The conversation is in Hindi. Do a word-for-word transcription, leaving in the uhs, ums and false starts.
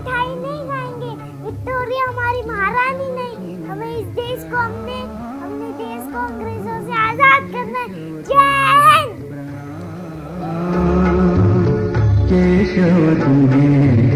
मिठाई नहीं खाएंगे। विक्टोरिया हमारी महारानी नहीं, हमें इस देश को हमने हमने देश को अंग्रेजों से आजाद करना है। जय हिंद। केशव तुम्हें